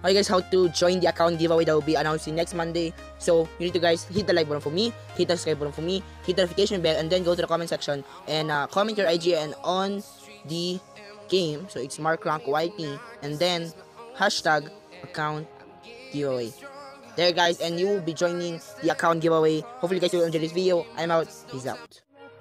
you guys how to join the account giveaway that will be announcing next Monday. So you need to guys hit the like button for me, hit the subscribe button for me, hit the notification bell, and then go to the comment section and comment your IG and on the game. So it's MarkRankYT and then hashtag account giveaway. There guys, and you will be joining the account giveaway. Hopefully you guys will enjoy this video. I'm out. Peace out.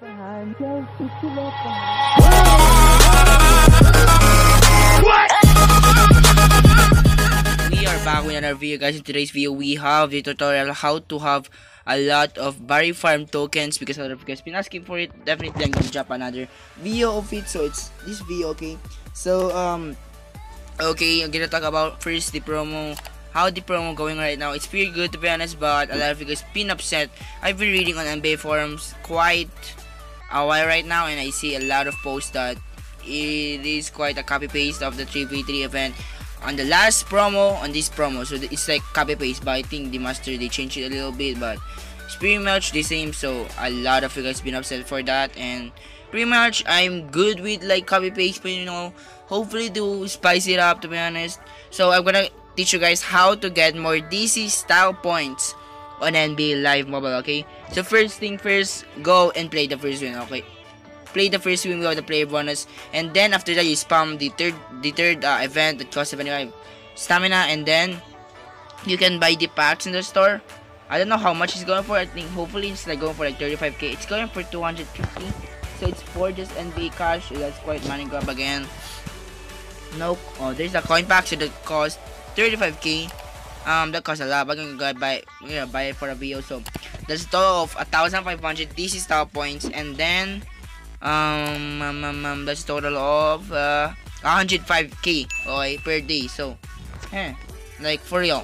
We are back with another video guys. In today's video we have the tutorial how to have a lot of Barry Farm tokens, because a lot of you guys been asking for it. Definitely I'm gonna drop another video of it, so it's this video. Okay, so okay, I'm gonna talk about first the promo. How the promo going right now. It's pretty good to be honest, but a lot of you guys been upset. I've been reading on NBA forums quite a while right now, and I see a lot of posts that it is quite a copy paste of the 3v3 event on the last promo on this promo. So it's like copy paste, but I think the master they changed it a little bit, but it's pretty much the same. So a lot of you guys been upset for that, and pretty much I'm good with like copy paste, but you know, hopefully to spice it up to be honest. So I'm gonna teach you guys how to get more DC style points on NBA Live Mobile. Okay, so first thing first, go and play the first win. Okay, play the first win without the player bonus, and then after that you spam the third event that costs 75 stamina, and then you can buy the packs in the store. I don't know how much it's going for. I think hopefully it's like going for like 35k. It's going for 250, so it's for just NBA cash. So that's quite money grab again. Nope. Oh, there's a coin pack, so that costs 35k. That costs a lot, but I'm gonna buy it for a video. So that's a total of 1,500 DC style points, and then that's a total of 105k okay, per day. So like for real,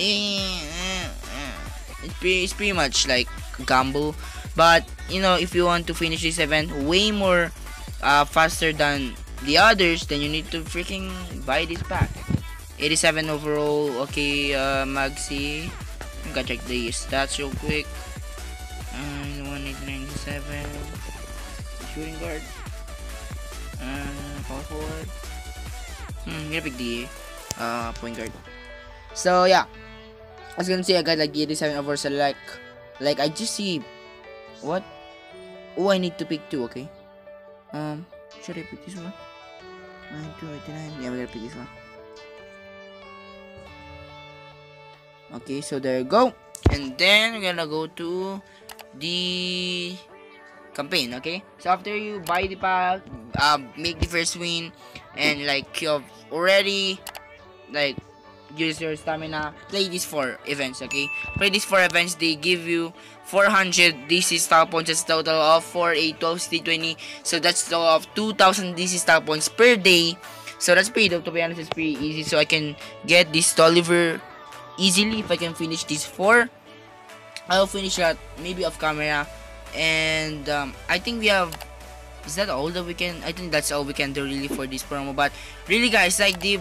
it's pretty much like gamble, but you know, if you want to finish this event way more faster than the others, then you need to freaking buy this pack. 87 overall. Okay, Maxi, I'm gonna check the stats real quick. 197 shooting guard, power forward. I'm gonna pick the point guard. So yeah, I was gonna say I got like 87 overall. So like I just see what. Oh, I need to pick two. Okay, should I pick this one? 9289. Yeah, we're gonna pick this one. Okay, so there you go, and then we're gonna go to the campaign. Okay, so after you buy the pack, make the first win, and like you've already like use your stamina, play these 4 events. Okay, play these 4 events. They give you 400 DC style points. That's a total of 4, 8, 12, 16, 20. So that's a total of 2,000 DC style points per day. So that's pretty dope, to be honest. It's pretty easy. So I can get this Tolliver easily if I can finish these 4. I'll finish that maybe off camera, and I think we have. Is that all that we can? I think that's all we can do really for this promo. But really, guys, like the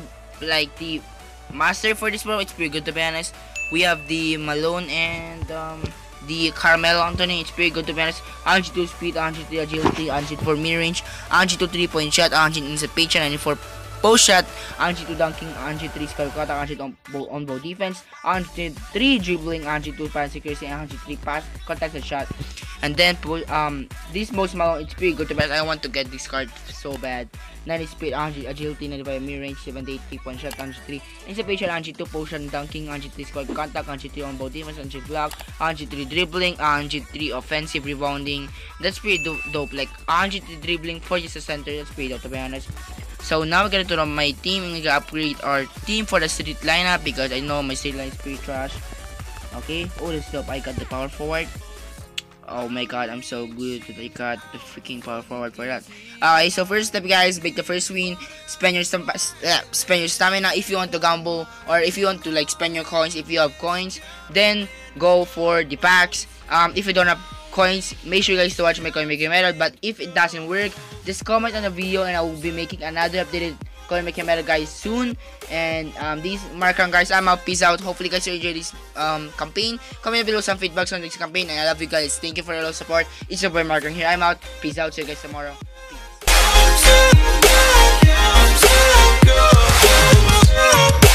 master for this promo, it's pretty good to be honest. We have the Malone and the Carmelo Anthony. It's pretty good to be honest. 102 speed, 103 agility, 104 mid range, 102 3-point shot, 100 anticipation, 94 post shot, 102 dunking, 103 score contact, 102 on ball defense, 103 dribbling, 102 pass accuracy, and 103 pass contested shot. And then this most Malone, it's pretty good to bet. I want to get this card so bad. 90 speed, 100 agility, 95 mid range, 78 3-point shot, 103 anticipation, 102 potion dunking, 103 score contact, 103 on ball defense, 103 block, 103 dribbling, 103 offensive rebounding. That's pretty dope. Like 103 dribbling for just a center. That's pretty dope to be honest. So now we're gonna turn on my team, and we're gonna upgrade our team for the street lineup, because I know my street line is pretty trash. Okay, oh this dope. I got the power forward. Oh my god, I'm so good that I got the freaking power forward for that. Okay, so first step guys, make the first win. Spend your stamina if you want to gamble, or if you want to like spend your coins. If you have coins, then go for the packs. If you don't have coins, make sure you guys to watch my coin making method. But if it doesn't work, just comment on the video, and I will be making another updated coin making method guys soon. And these MarkRank guys, I'm out. Peace out. Hopefully guys you enjoy this campaign. Comment below some feedbacks on this campaign, and I love you guys. Thank you for your love support. It's your boy MarkRank here. I'm out. Peace out. See you guys tomorrow. Peace.